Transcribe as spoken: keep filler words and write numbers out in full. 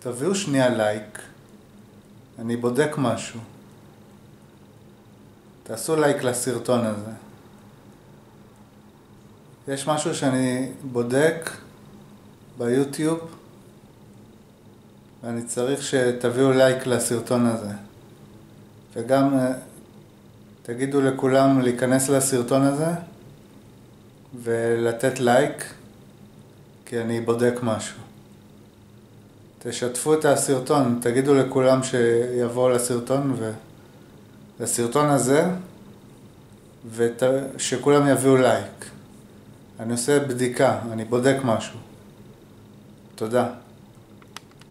תביאו שנייה לייק, אני בודק משהו. תעשו לייק לסרטון הזה. יש משהו שאני בודק ביוטיוב, ואני צריך שתביאו לייק לסרטון הזה. וגם תגידו לכולם להיכנס לסרטון הזה ולתת לייק, כי אני בודק משהו. תשתפו את הסרטון, תגידו לכולם שיבואו לסרטון ולסרטון הזה, ושכולם יביאו לייק. אני עושה בדיקה, אני בודק משהו. תודה.